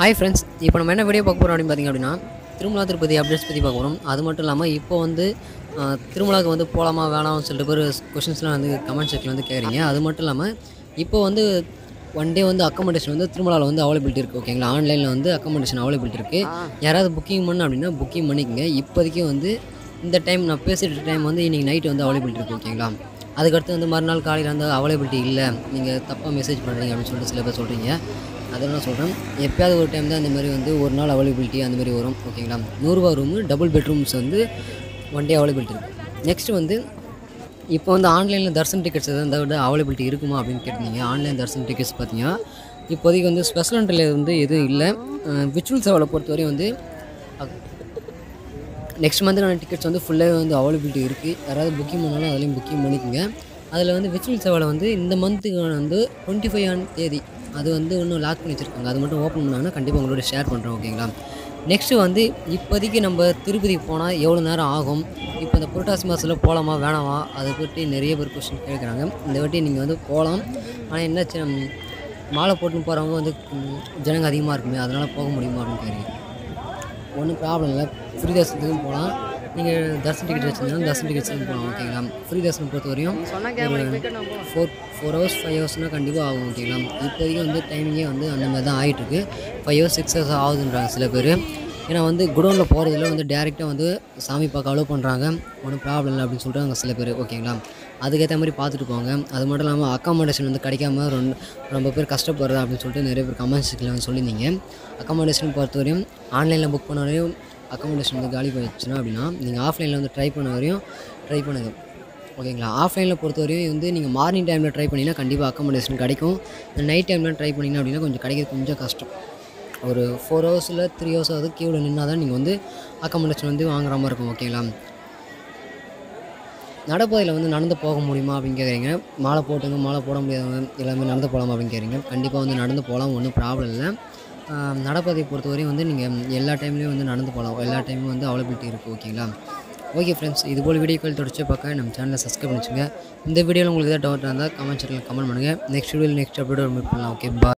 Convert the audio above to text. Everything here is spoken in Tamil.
ஹாய் ஃப்ரெண்ட்ஸ், இப்போ நம்ம என்ன வீடியோ பார்க்க போகிறோம் அப்படின்னு பார்த்திங்க அப்படின்னா திருமலா திருப்பதி அப்டேட்ஸ் பற்றி பார்க்க போகிறோம். அது மட்டும் இல்லாமல் இப்போ வந்து திருமலாவுக்கு வந்து போகலாமா வேணாம்னு சொல்லிட்டு பேர் கொஷின்ஸ்லாம் வந்து கமெண்ட் செக்ஷனில் வந்து கேட்குறீங்க. அது மட்டும் இல்லாமல் இப்போ வந்து ஒன் டே வந்து அக்கமடேஷன் வந்து திருமலாவில் வந்து அவைலபிலிட்டி இருக்குது. ஓகேங்களா, ஆன்லைனில் வந்து அக்கமடேஷன் அவைலபிலிட்டி இருக்குது. யாராவது புக்கிங் பண்ண அப்படின்னா புக்கிங் பண்ணிக்கோங்க. இப்போதைக்கு வந்து இந்த டைம் நான் பேசிகிட்டு டைம் வந்து இன்றைக்கி நைட்டு வந்து அவைலபிலிட்டி இருக்குது. ஓகேங்களா, அதுக்கடுத்து வந்து மறுநாள் காலையில் வந்து அவைலபிலிட்டி இல்லை, நீங்கள் தப்பாக மெசேஜ் பண்ணுறீங்க அப்படின்னு சொல்லிட்டு சில பேர் சொல்கிறீங்க. அதெல்லாம் நான் சொல்கிறேன், எப்போயாவது ஒரு டைம் தான் இந்த மாதிரி வந்து ஒரு நாள் அவைலபிலிட்டி அந்த மாதிரி வரும். ஓகேங்களா, 100 ரூபா ரூமு டபுள் பெட்ரூம்ஸ் வந்து ஒன் டே அவைலபிலிட்டி இருக்குது. நெக்ஸ்ட்டு வந்து இப்போ வந்து ஆன்லைனில் தர்ஷன் டிக்கெட்ஸ் எதாவது விட அவைலபிலிட்டி இருக்குமா அப்படின்னு கேட்டிருந்தீங்க. ஆன்லைன் தர்ஷன் டிக்கெட்ஸ் பார்த்தீங்கன்னா இப்போதைக்கு வந்து ஸ்பெஷல் என்ட்ரியில் வந்து எதுவும் இல்லை. விர்ச்சுவல் சேவலை பொறுத்தவரையும் வந்து நெக்ஸ்ட் மந்த் டிக்கெட்ஸ் வந்து ஃபுல்லாகவே வந்து அவைலபிலிட்டி இருக்குது. யாராவது புக்கிங் பண்ணாலும் அதுலேயும் புக்கிங் பண்ணிக்கோங்க. அதில் வந்து விர்ச்சுவல் சேவலை வந்து இந்த மந்த்துக்கான வந்து 25ஆம் தேதி அது வந்து இன்னும் லாக் பண்ணி வச்சுருக்காங்க. அது மட்டும் ஓப்பன் பண்ணாங்கன்னா கண்டிப்பாக உங்களோட ஷேர் பண்ணுறோம். ஓகேங்களா, நெக்ஸ்ட்டு வந்து இப்போதைக்கு நம்ம திருப்பதி போனால் எவ்வளோ நேரம் ஆகும், இப்போ இந்த புரட்டாசி மாதத்தில் போகலாமா வேணாமா, அதை பற்றி நிறைய பேர் கொஸ்டின் கேட்குறாங்க. இந்த வாட்டி நீங்கள் வந்து போகலாம். ஆனால் என்ன மாலை போட்டுன்னு போகிறவங்க வந்து ஜனங்க அதிகமாக இருக்குமே, அதனால் போக முடியுமா அப்படின்னு கேட்குறீங்க. ஒன்றும் ப்ராப்ளம் இல்லை, ஃப்ரீ தர்ஷனத்துக்கும் போகலாம். நீங்கள் தர்ஷன் டிக்கெட் வச்சுருந்தாலும் தர்ஷன் டிக்கெட்ஸுக்கும் போகலாம். ஓகேங்களா, ஃப்ரீ தர்ஷனம் பொறுத்த வரையும் 4 ஹவர்ஸ் 5 ஹவர்ஸ்னால் கண்டிப்பாக ஆகும். ஓகேங்களா, இப்போதைக்கு வந்து டைமிங்கே வந்து அந்த மாதிரி தான் ஆகிட்டுருக்கு. 5 ஹவர்ஸ் 6 ஹவர்ஸ் ஆகுதுன்றாங்க சில பேர். ஏன்னா வந்து குடோனில் போகிறதுல வந்து டேரெக்டாக வந்து சாமி பார்க்க அலோவ் பண்ணுறாங்க, ஒன்றும் ப்ராப்ளம் இல்லை அப்படின்னு சொல்கிறாங்க சில பேர். ஓகேங்களா, அதுக்கேற்ற மாதிரி பார்த்துட்டு போங்க. அது மட்டும் இல்லாமல் அக்காமடேஷன் வந்து கிடைக்காம ரொம்ப பேர் கஷ்டப்படுறா அப்படின்னு சொல்லிட்டு நிறைய பேர் கமெண்ட்ஸில் வந்து சொல்லியிருந்தீங்க. அக்காமடேஷன் பொறுத்தவரையும் ஆன்லைனில் புக் பண்ண வரையும் அக்காமடேஷன் வந்து காலி போயிடுச்சுன்னா அப்படின்னா நீங்கள் ஆஃப்லைனில் வந்து ட்ரை பண்ண வரையும் ட்ரை பண்ணுங்கள். ஓகேங்களா, ஆஃப்லைனில் பொறுத்தவரையும் வந்து நீங்கள் மார்னிங் டைமில் ட்ரை பண்ணிங்கன்னா கண்டிப்பாக அக்காமடேஷன் கிடைக்கும். இந்த நைட் டைமில் ட்ரை பண்ணிங்கன்னா அப்படின்னா கொஞ்சம் கிடைக்கிறது கொஞ்சம் கஷ்டம். ஒரு 4 ஹவர்ஸில் 3 ஹவர்ஸ் ஆகுது கியூவில் நின்னா தான் நீங்கள் வந்து அக்காமடேஷன் வந்து வாங்குற மாதிரி இருக்கும். ஓகேங்களா, நடைபாதையில் வந்து நடந்து போக முடியுமா அப்படின்னு கேட்குறீங்க. மாலை போட்டுங்க, மாலை போட முடியாதவங்க எல்லாமே நடந்து போகலாமா அப்படின்னு கேட்குறீங்க. கண்டிப்பாக வந்து நடந்து போகலாம், ஒன்றும் ப்ராப்ளம் இல்லை. நடைபாதையை பொறுத்தவரையும் வந்து நீங்கள் எல்லா டைம்லேயும் வந்து நடந்து போகலாம், எல்லா டைமும் வந்து அவைலபிலிட்டி இருக்குது. ஓகேங்களா, ஓகே ஃப்ரெண்ட்ஸ், இதுபோல் வீடியோக்கள் தொடர்ச்சி பார்க்க நம்ம சேனலை சப்ஸ்கிரைப் பண்ணிச்சுங்க. இந்த வீடியோவில் உங்களுக்கு எதாவது டவுட் இருந்தால் கமெண்ட் செக்ஷனில் கமெண்ட் பண்ணுங்கள். நெக்ஸ்ட் வீடியோவில் நெக்ஸ்ட் அப்டேட் மீட் பண்ணலாம். ஓகே, பாய்.